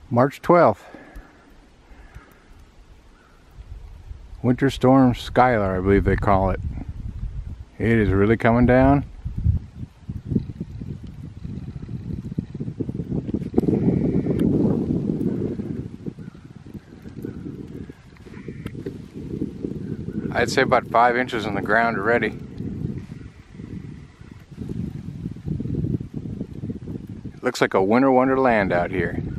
March 12th. Winter Storm Skylar, I believe they call it. It is really coming down. I'd say about 5 inches on the ground already. It looks like a winter wonderland out here.